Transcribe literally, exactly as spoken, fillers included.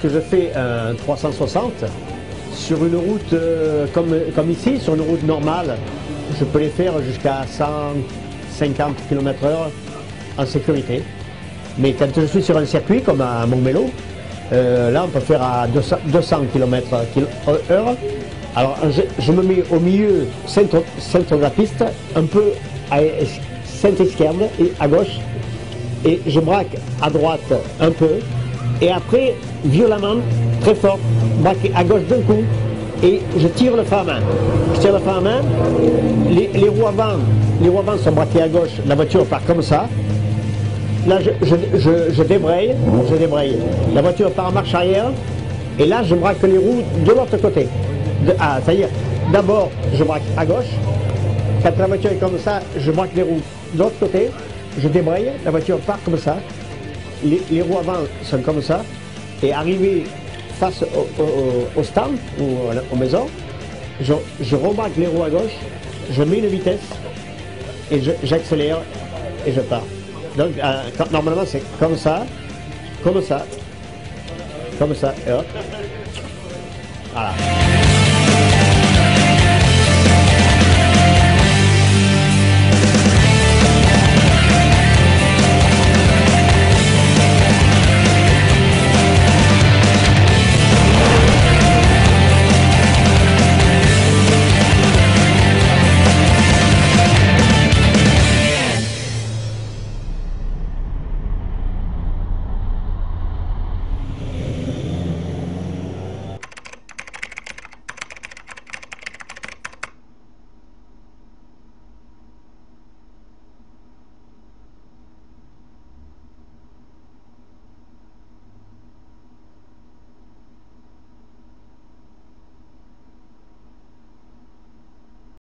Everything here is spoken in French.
lorsque je fais un trois cent soixante, sur une route euh, comme, comme ici, sur une route normale, je peux les faire jusqu'à cent cinquante kilomètres heure en sécurité. Mais quand je suis sur un circuit comme à Montmélo, euh, là on peut faire à deux cents kilomètres heure. Alors je, je me mets au milieu, centre, centre de la piste, un peu à centre-esquerre et à gauche, et je braque à droite un peu, et après, violemment, très fort, braquer à gauche d'un coup, et je tire le frein à main. Je tire le frein à main, les, les roues avant, les roues avant sont braquées à gauche, la voiture part comme ça. Là, je, je, je, je débraye, je débraye. La voiture part en marche arrière, et là, je braque les roues de l'autre côté. De, ah, c'est-à-dire, d'abord, je braque à gauche. Quand la voiture est comme ça, je braque les roues de l'autre côté, je débraye, la voiture part comme ça. Les, les roues avant sont comme ça, et arrivé face au, au, au stand ou aux maisons, je, je rebraque les roues à gauche, je mets une vitesse et j'accélère et je pars. Donc euh, quand, normalement c'est comme ça, comme ça, comme ça, et hop, voilà.